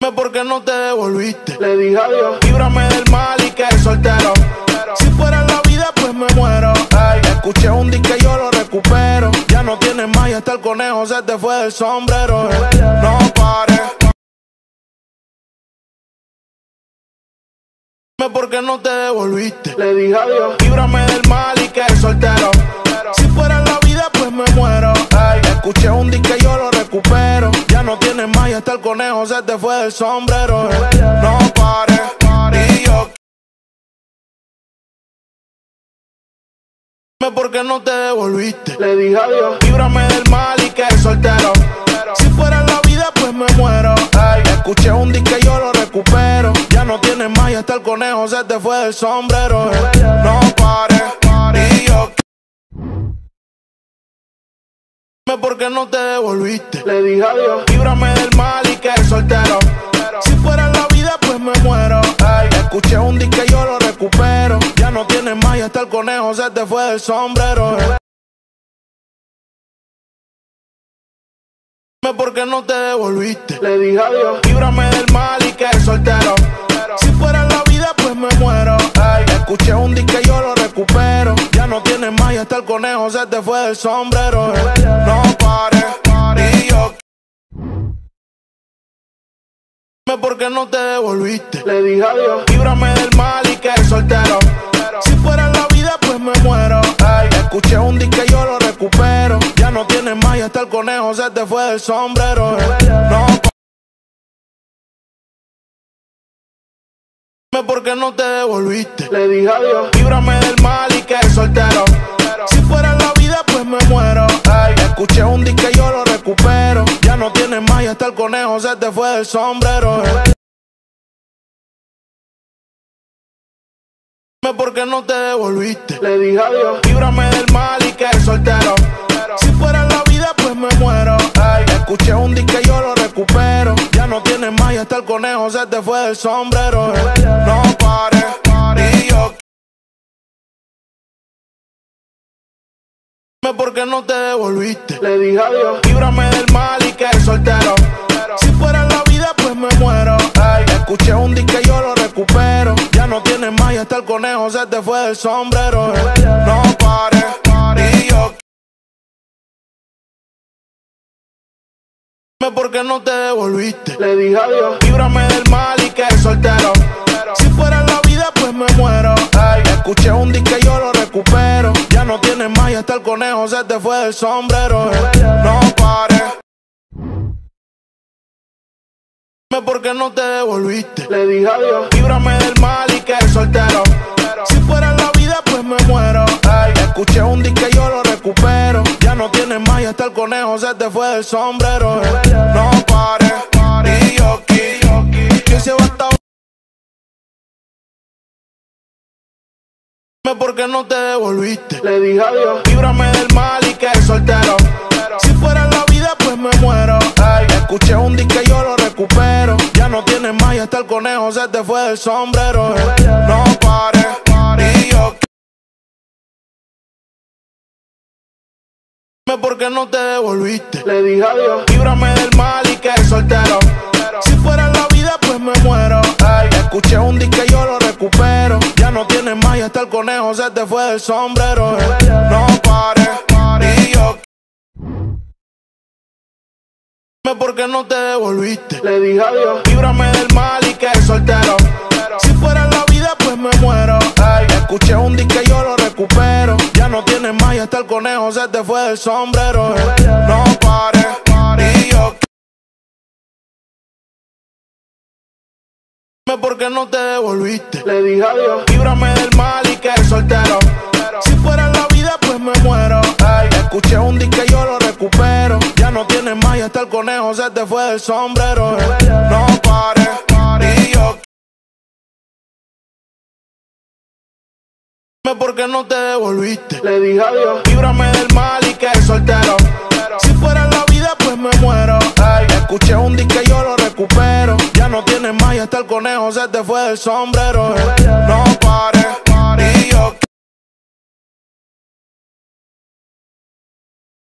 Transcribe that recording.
¿Por qué no te devolviste? Le dije adiós. Líbrame del mal y que soltero. Si fuera la vida, pues me muero. Ay, escuché un disque, yo lo recupero. Ya no tienes más y hasta el conejo se te fue del sombrero. No pares. ¿Por qué no te devolviste? Le dije adiós. Líbrame del mal y que soltero. Si fuera la vida, pues me muero. Ay, escuché un disque, yo lo recupero. Ya no tienes más y hasta el conejo se te fue del sombrero. No pares. Y yo. ¿Por qué no te devolviste? Le dije adiós. Líbrame del mal y que soltero. Si fuera la vida, pues me muero. Ay, escuché un disque, yo lo recupero. Ya no tienes más y hasta el conejo se te fue del sombrero. No pares. Y yo. ¿Por qué no te devolviste? Le dije adiós. Líbrame del mal y que soltero. Si fuera la vida, pues me muero. Ay, escuché un disque, yo lo recupero. Ya no tienes más y hasta el conejo se te fue del sombrero. ¿Por qué no te devolviste? Le dije adiós. Líbrame del mal y que soltero. Si fuera la vida, pues me muero. Ay, escuché un disque, yo lo recupero. Ya no tienes más y hasta el conejo se te fue del sombrero. No pares. Y yo. ¿Por qué no te devolviste? Le dije adiós. Líbrame del mal y que soltero. Si fuera la vida, pues me muero. Ay, escuché un disque, yo lo recupero. Ya no tienes más y hasta el conejo se te fue del sombrero. No. ¿Por qué no te devolviste? Le dije adiós. Líbrame del mal y que soltero. Si fuera la vida, pues me muero. Ay, escuché un disque, yo lo recupero. Ya no tienes más y hasta el conejo se te fue del sombrero. ¿Por qué no te devolviste? Le dije adiós. Líbrame del mal y que soltero. Si fuera la vida, pues me muero. Ay, escuché un disque, yo lo recupero. Ya no tienes más y hasta el conejo se te fue del sombrero. No pares. Y yo. ¿Por qué no te devolviste? Le dije adiós. Líbrame del mal y que soltero. Si fuera la vida, pues me muero. Ay, escuché un disque, yo lo recupero. Ya no tienes más y hasta el conejo se te fue del sombrero. No pares. Y yo. ¿Por qué no te devolviste? Le dije adiós. Líbrame del mal y que soltero. Si fuera la vida, pues me muero. Ay, escuché un disque, yo lo recupero. Ya no tienes más y hasta el conejo se te fue del sombrero. No pares. ¿Por qué no te devolviste? Le dije adiós. Líbrame del mal y que soltero. Si fuera la vida, pues me muero. Ay, escuché un disque, yo lo recupero. Ya no tienes más y hasta el conejo se te fue del sombrero. No pares. Y yo, que se va hasta. ¿Por qué no te devolviste? Le dije adiós. Líbrame del mal y que soltero. Si fuera la vida, pues me muero. Ay, escuché un disque, yo lo recupero. Ya no tienes más y hasta el conejo se te fue del sombrero. No pares. Y yo. ¿Por qué no te devolviste? Le dije adiós. Líbrame del mal y que soltero. Si fuera la vida, pues me muero. Ay, escuché un disque, yo lo recupero. Ya no tienes más y hasta el conejo se te fue del sombrero. No pares. Y yo. ¿Por qué no te devolviste? Le dije adiós. Líbrame del mal y que soltero. Si fuera la vida, pues me muero. Ay, escuché un disque, yo lo recupero. Ya no tienes más y hasta el conejo se te fue del sombrero. No pares. Y yo. ¿Por qué no te devolviste? Le dije adiós. Líbrame del mal y que soltero. Si fuera la vida, pues me muero. Ay, escuché un disque, yo lo recupero. Ya no tienes más y hasta el conejo se te fue del sombrero. No pares. Y yo. ¿Por qué no te devolviste? Le dije adiós. Líbrame del mal y que soltero. Si fuera la vida, pues me muero. Ay, escuché un disque, yo lo recupero. Ya no tienes más y hasta el conejo se te fue del sombrero. No pares. Y yo.